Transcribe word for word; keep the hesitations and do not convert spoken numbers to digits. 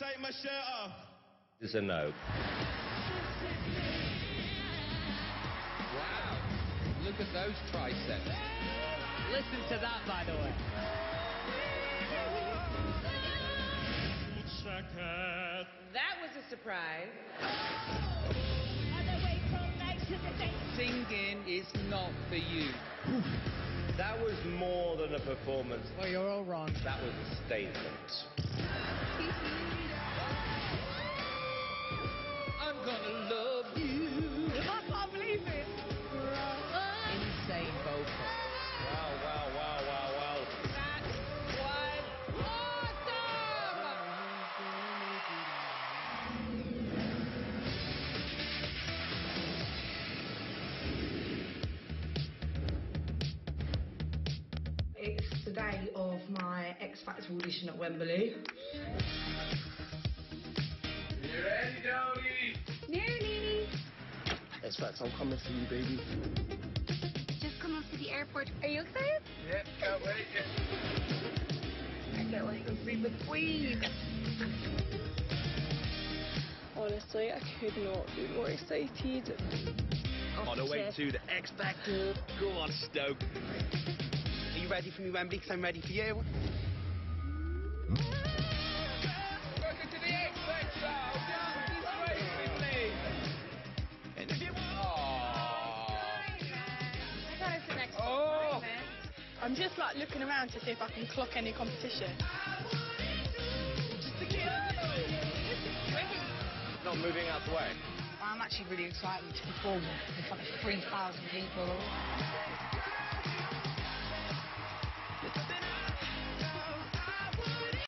take my shirt off? It's a no. Wow. Look at those triceps. Listen to that, by the way. That was a surprise. Singing is not for you. That was more than a performance. Well, you're all wrong. That was a statement. I'm gonna love you. I can't believe it. Insane vocal. Wow, wow, wow, wow, wow. That was It's the day of my Xfactor audition at Wembley. You ready, Doggy? Nearly. Xfactor, I'm coming for you, baby. Just come up to the airport. Are you excited? Yeah, can't wait. I can't wait to see the Queen. Honestly, I could not be more excited. On the way to the Xfactor. Go on, Stoke. Are you ready for me, Wembley? Because I'm ready for you. Welcome to the Xfactor. This way, Wembley. Interview. I thought it's the next Oh. one, man. I'm just like looking around to see if I can clock any competition. Not moving out the way. I'm actually really excited to perform in front of three thousand people.